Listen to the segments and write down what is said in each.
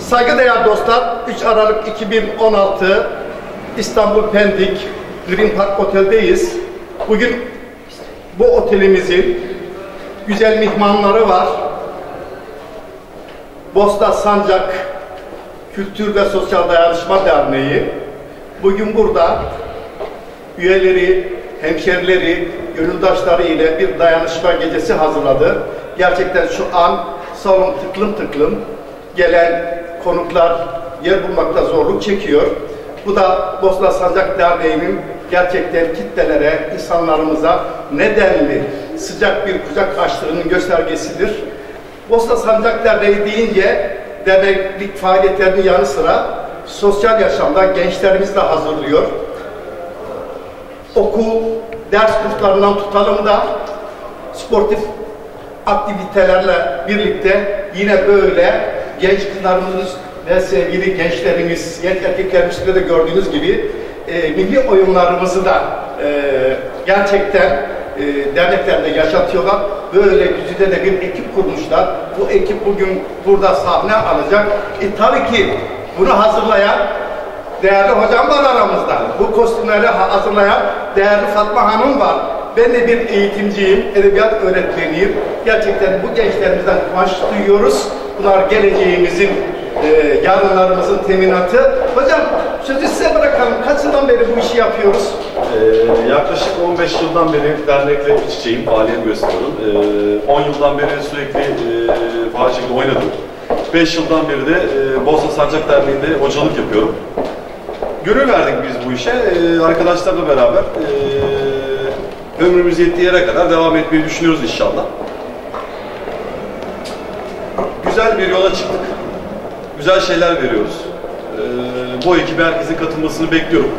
Saygıdeğer dostlar, 3 Aralık 2016 İstanbul Pendik Green Park Otel'deyiz. Bugün bu otelimizin güzel mihmanları var. Bosna Sancak Kültür ve Sosyal Dayanışma Derneği bugün burada üyeleri, hemşerileri, gönüldaşları ile bir dayanışma gecesi hazırladı. Gerçekten şu an salon tıklım tıklım, gelen konuklar yer bulmakta zorluk çekiyor. Bu da Bosna Sancak Derneği'nin gerçekten kitlelere, insanlarımıza nedenli sıcak bir kucak açtığının göstergesidir. Bosna Sancak Derneği deyince derneklik faaliyetlerinin yanı sıra sosyal yaşamda gençlerimiz de hazırlıyor. Okul, ders kurslarından tutalım da sportif aktivitelerle birlikte yine böyle genç kızlarımız ve sevgili gençlerimiz, genç erkeklerimizde de gördüğünüz gibi milli oyunlarımızı da gerçekten derneklerde yaşatıyorlar. Böyle güzide de bir ekip kurmuşlar. Bu ekip bugün burada sahne alacak. Tabii ki bunu hazırlayan değerli hocam var aramızda. Bu kostümleri hazırlayan değerli Fatma Hanım var. Ben de bir eğitimciyim, edebiyat öğretmeniyim. Gerçekten bu gençlerimizden kıvanç duyuyoruz. Bunlar geleceğimizin, yarınlarımızın teminatı. Hocam sözü size bırakalım. Kaç yıldan beri bu işi yapıyoruz? Yaklaşık 15 yıldan beri dernekle iç içeyim, faaliyet gösteriyorum. 10 yıldan beri sürekli faal şekilde oynadım. 5 yıldan beri de Bosna Sancak Derneği'nde hocalık yapıyorum. Gönül verdik biz bu işe. Arkadaşlarla beraber ömrümüz yettiği yere kadar devam etmeyi düşünüyoruz inşallah. Güzel bir yola çıktık. Güzel şeyler veriyoruz. Bu ekibe herkesin katılmasını bekliyorum.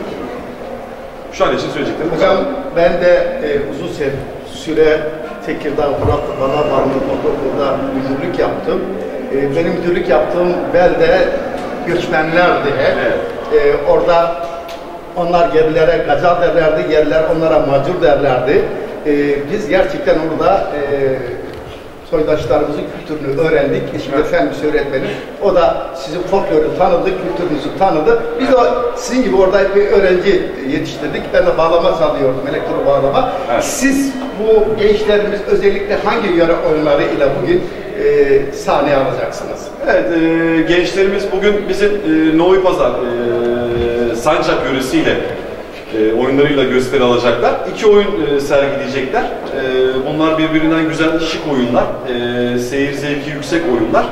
Şu an için söyleyeceklerim. Hocam ben de uzun süre Tekirdağ Murat Balabanlı Ortaokul'da müdürlük yaptım. Benim müdürlük yaptığım belde göçmenlerdi. Evet. Orada onlar yerlilere gacal derlerdi, yerliler onlara macur derlerdi. Biz gerçekten orada soydaşlarımızın kültürünü öğrendik. Şimdi evet. Efendimiz öğretmeni. O da sizin folkloru tanıdı, kültürünüzü tanıdı. Biz o sizin gibi orada bir öğrenci yetiştirdik. Ben de bağlama çalıyordum, elektro bağlama. Evet. Siz bu gençlerimiz özellikle hangi yöre oyunları ile bugün sahneye alacaksınız? Evet, gençlerimiz bugün bizim Novi Pazar Sancak yöresiyle oyunlarıyla gösteri alacaklar. 2 oyun sergileyecekler. Bunlar birbirinden güzel, şık oyunlar. Seyir zevki yüksek oyunlar.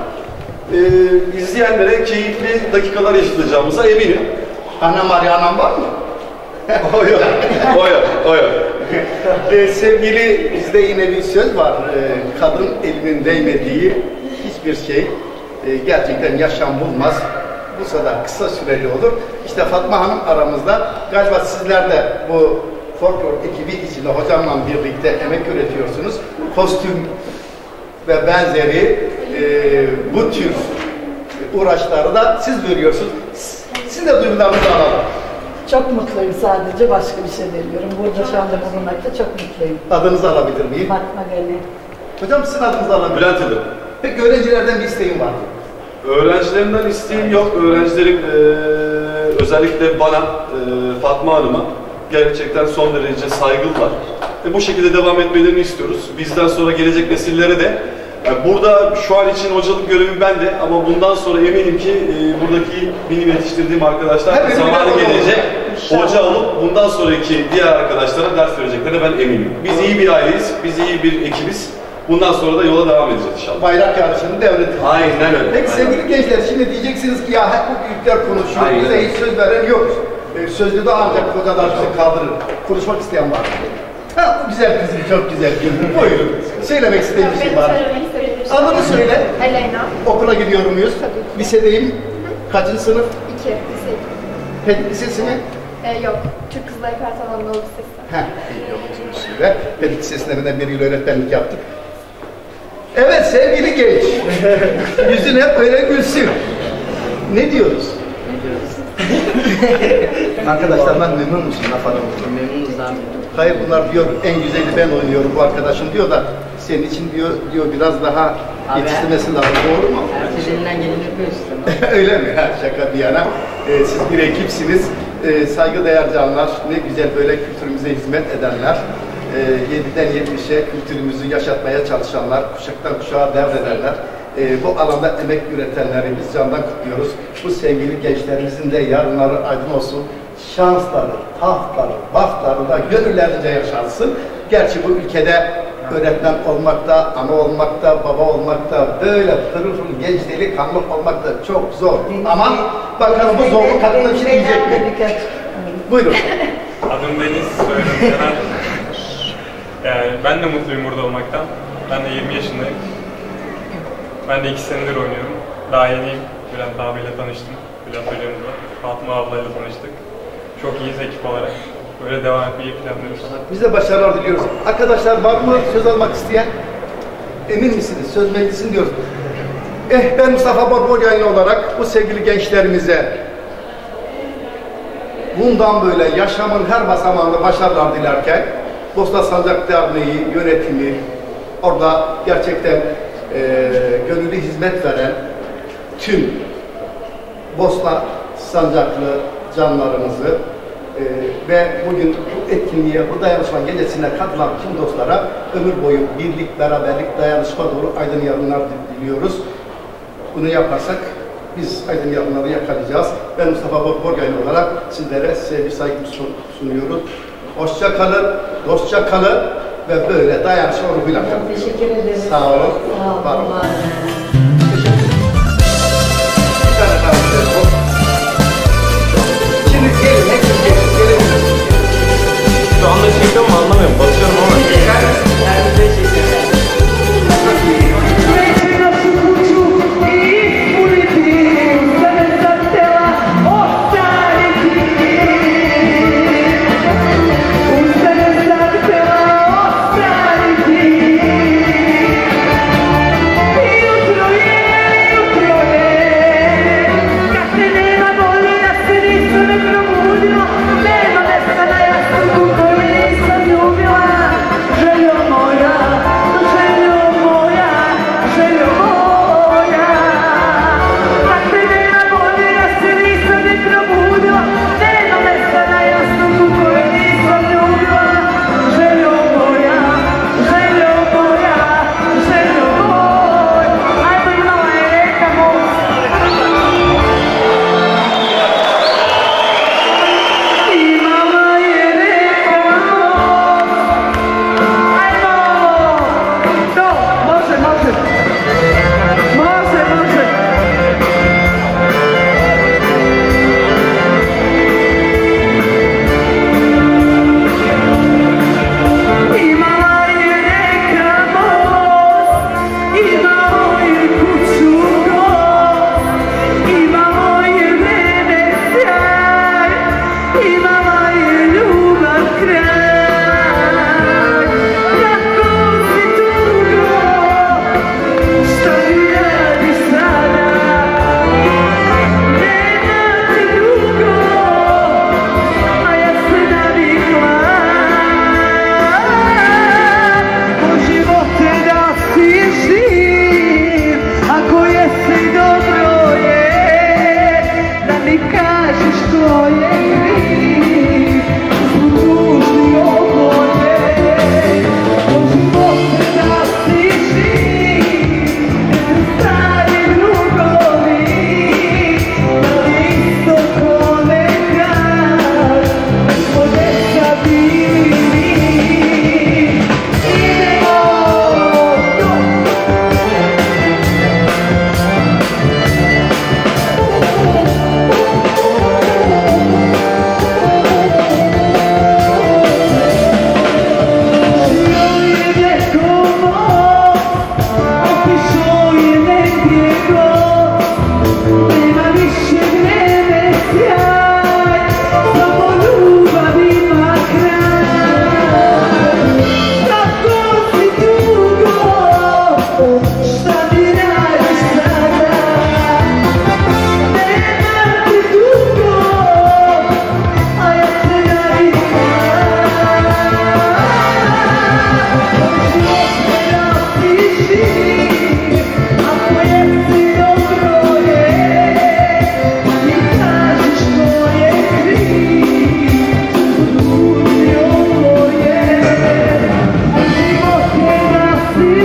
İzleyenlere keyifli dakikalar yaşatacağımıza eminim. Anam Arianam var mı? O yok. O yok. Sevgili, bizde yine bir söz var. Kadın elinin değmediği hiçbir şey gerçekten yaşam bulmaz. Bu kadar kısa süreli olur. İşte Fatma Hanım aramızda. Galiba sizler de bu folklor ekibi içinde hocamla birlikte emek üretiyorsunuz. Kostüm ve benzeri bu tür uğraşları da siz veriyorsunuz. Siz de duygularınızı alalım. Çok mutluyum sadece. Başka bir şey demiyorum. Burada şu anda bulunmakta çok mutluyum. Adınızı alabilir miyim? Fatma Gani. Hocam sizin adınızı alabilir miyim? Bülent Edim. Peki öğrencilerden bir isteğim var mı? Öğrencilerimden isteğim yok. Öğrencilerim özellikle bana, Fatma Hanım'a gerçekten son derece saygılılar. Bu şekilde devam etmelerini istiyoruz. Bizden sonra gelecek nesillere de burada şu an için hocalık görevi bende ama bundan sonra eminim ki buradaki benim yetiştirdiğim arkadaşlar zamanı gelecek hoca olup bundan sonraki diğer arkadaşlara ders vereceklerine ben eminim. Biz iyi bir aileyiz, biz iyi bir ekibiz. Bundan sonra da yola devam edeceğiz inşallah. Bayrak yarışını devredin. Aynen öyle. Peki sevgili gençler, şimdi diyeceksiniz ki ya hep bu büyükler konuşuyor, bize hiç söz veren yok. Sözlü de ancak hocalar bizi kaldırır. Konuşmak isteyen var. Ha, bu güzel kızım, çok güzel kızım. Buyurun. Söylemek istediğim bir şey var. Adını söyle. Elena. Okula gidiyor muyuz? Tabii. Lisedeyim. Kaçıncı sınıf? 2. Lise 2. Pedik Lisesi mi? Yok. Türk Kızlar Kartal Anadolu Lisesi. Yok. Pedik Lisesi'nde de 1 yıl öğretmenlik yaptık. Evet sevgili genç. Yüzün hep böyle gülsün. Ne diyoruz? Arkadaşlarından memnun musun Nafan'ın? Memnunuz abi. Hayır bunlar diyor en güzeli ben oynuyorum bu arkadaşım diyor da senin için diyor biraz daha Abi, yetiştirmesi lazım, doğru mu? Herkes elinden geleni yapıyor işte. Öyle mi? Ha, şaka bir yana. Siz bir ekipsiniz. Saygıdeğer canlar, ne güzel böyle kültürümüze hizmet edenler. 7'den 70'e kültürümüzü yaşatmaya çalışanlar, kuşaktan kuşağa devredenler. Bu alanda emek üretenleri biz candan kutluyoruz. Bu sevgili gençlerimizin de yarınları aydın olsun. Şansları, tahtları, bahtları da gönüllerince yaşansın. Gerçi bu ülkede öğretmen olmakta, ana olmakta, baba olmakta, böyle pırıl pırıl genç delikanlı olmakta çok zor. Ama bakalım bu zorluk hakkında bir şey diyecek mi? Buyurun. Adım Deniz, soyadım Caner. Ben de mutluyum burada olmaktan. Ben de 20 yaşındayım. Ben de 2 senedir oynuyorum. Daha yeniyim. Bülent abiyle tanıştım. Bülent hocamızla. Fatma ablayla tanıştık. Çok iyiyiz ekip olarak. Böyle devam etmeyi planlıyoruz. Biz de başarılar diliyoruz. Arkadaşlar var mı söz almak isteyen? Emin misiniz? Söz meclisin diyoruz. Ben Mustafa Borbolyaylı olarak bu sevgili gençlerimize bundan böyle yaşamın her basamağında başarılar dilerken Bosna Sancak Derneği yönetimi, orada gerçekten gönüllü hizmet veren tüm Bosna Sancaklı canlarımızı ve bugün bu etkinliğe, bu dayanışma gecesine katılan tüm dostlara ömür boyu birlik, beraberlik, dayanışma dolu aydın yarınlar diliyoruz. Bunu yaparsak biz aydın yarınları yakalayacağız. Ben Mustafa Borgaylı olarak sizlere sevgi saygımı sunuyorum. Hoşça kalın, dostça kalın ve böyle dayanışma ruhuyla kalın. Teşekkür ederiz. Sağ olun. Sağ olun. Var olun. Bir tane daha telefon. Şimdi gelin, hepiniz gelin. Şu anda çekiyor mu anlamıyorum. Basıyorum ama. Tutto il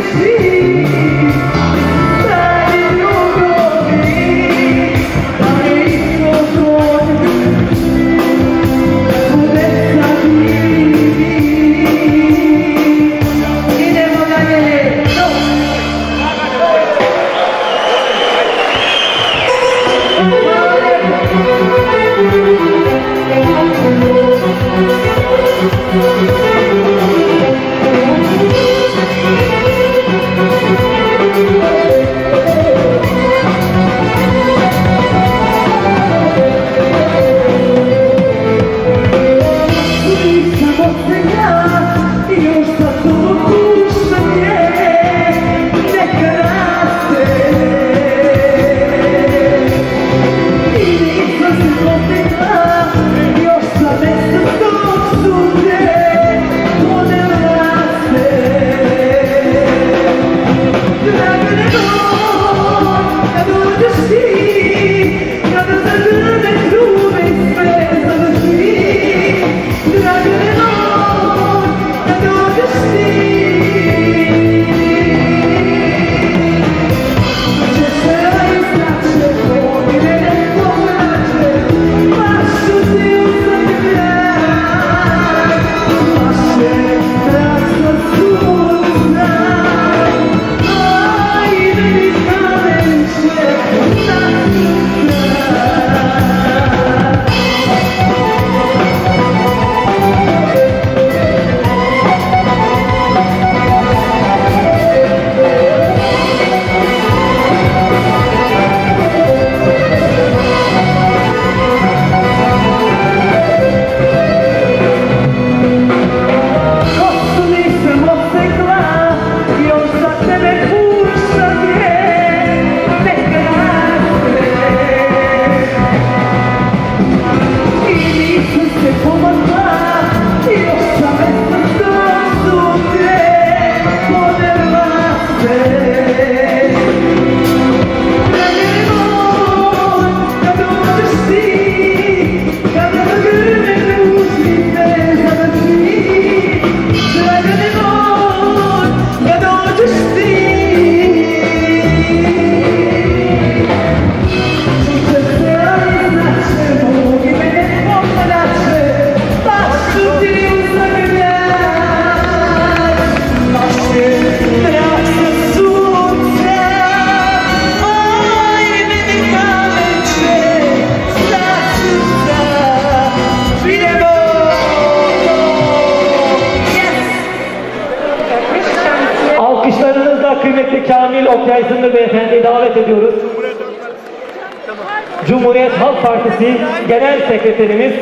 Kıymetli Kamil Okyaysunlu Beyefendi'yi davet ediyoruz. Cumhuriyet Halk Partisi Genel Sekreterimiz.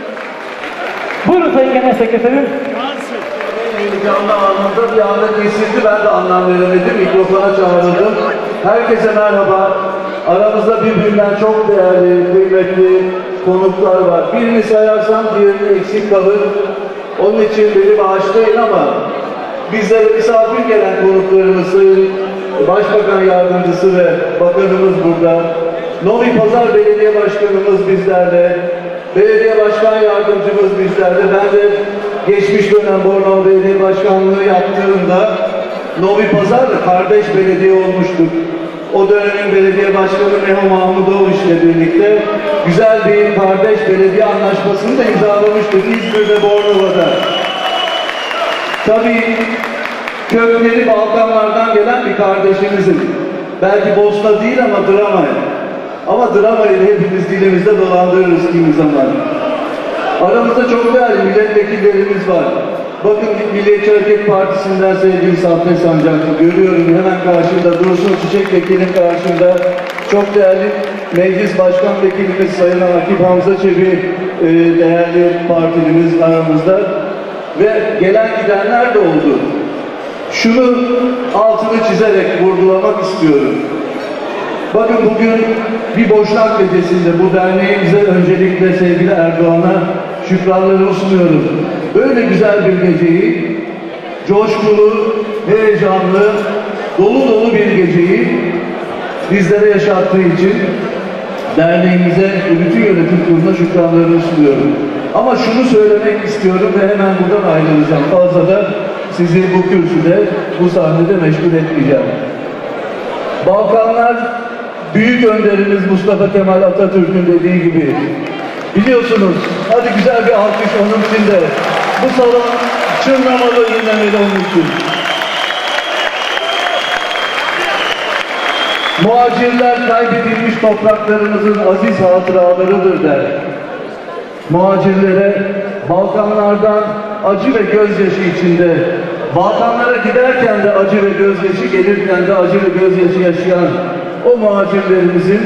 Buyurun Sayın Genel Sekreterim. Heyecanlı anında bir anda kesildi, ben de anlam veremedim, mikrofona çağrıldım. Herkese merhaba. Aramızda birbirinden çok değerli, kıymetli konuklar var. Birini sayarsam diğerini eksik kalır. Onun için beni bağışlayın ama bizlere misafir gelen konuklarımız, Başbakan Yardımcısı ve Bakanımız burada. Novi Pazar Belediye Başkanımız bizlerle, Belediye Başkan Yardımcımız bizlerle. Ben de geçmiş dönem Bornova Belediye Başkanlığı yaptığımda Novi Pazar'la kardeş belediye olmuştuk. O dönemin belediye başkanı Meho Mahmudoviç ile birlikte güzel bir kardeş belediye anlaşmasını da imzalamıştık İzmir'de, Bornova'da. Tabii kökleri Balkanlardan gelen bir kardeşimizin. Belki Bosna değil ama Drama'ya. Ama Drama'yı hepimiz dilimizde dolandırırız kimi zaman. Aramızda çok değerli milletvekillerimiz var. Bakın Milliyetçi Hareket Partisi'nden sevgili Saffet Sancaklı görüyorum hemen karşımda, Dursun Çiçek Vekil'in karşımda. Çok değerli Meclis Başkan Vekilimiz Sayın Akif Hamza Çebi, değerli partilimiz aramızda. Ve gelen gidenler de oldu. Şunu altını çizerek vurgulamak istiyorum. Bakın bugün bir Boşnak Gecesi'nde bu derneğimize öncelikle sevgili Erdoğan'a şükranlarımı sunuyorum. Böyle güzel bir geceyi, coşkulu, heyecanlı, dolu dolu bir geceyi bizlere yaşattığı için derneğimize, bütün yönetim kuruluna şükranlarımı sunuyorum. Ama şunu söylemek istiyorum ve hemen buradan ayrılacağım. Fazla da sizi bu kürsüde, bu sahnede meşgul etmeyeceğim. Balkanlar, büyük önderimiz Mustafa Kemal Atatürk'ün dediği gibi, biliyorsunuz, hadi güzel bir alkış onun için de, bu salon çınlamalı, inlemeli onun için. Muhacirler kaybedilmiş topraklarımızın aziz hatıralarıdır der. Muhacirlere Balkanlardan acı ve gözyaşı içinde, Balkanlara giderken de acı ve gözyaşı, gelirken de acı ve gözyaşı yaşayan o muhacirlerimizin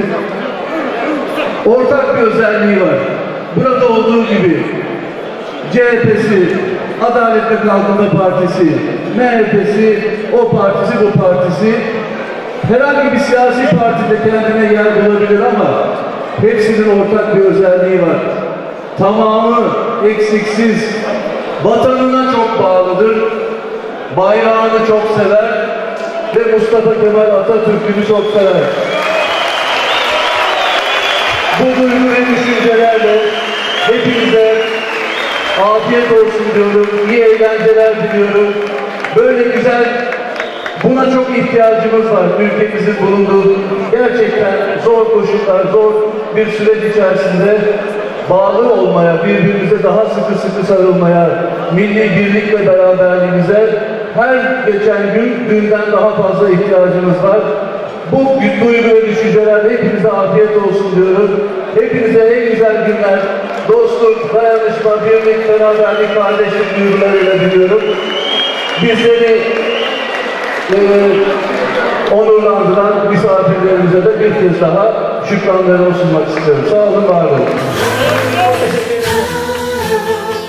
ortak bir özelliği var. Burada olduğu gibi CHP'si, Adalet ve Kalkınma Partisi, MHP'si, o partisi, bu partisi, herhangi bir siyasi partide kendine yer bulabilir ama hepsinin ortak bir özelliği var. Tamamı eksiksiz vatanına çok bağlıdır, bayrağını çok sever ve Mustafa Kemal Atatürk'ünü çok sever. Bu duygu ve düşüncelerle hepinize afiyet olsun diyorum, iyi eğlenceler diliyorum. Böyle güzel, buna çok ihtiyacımız var. Ülkemizin bulunduğu gerçekten zor koşullar, zor bir süreç içerisinde bağlı olmaya, birbirimize daha sıkı sarılmaya, milli birlik ve beraberliğimize her geçen gün dünden daha fazla ihtiyacımız var. Bu duygu ve düşüncelerle hepinize afiyet olsun diyorum. Hepinize en güzel günler, dostluk, dayanışma, birlik, beraberlik, kardeşlik duygularıyla diliyorum. Bizleri onurlandıran misafirlerimize de bir kez daha şükranlarımı sunmak istiyorum. Sağ olun, var olun.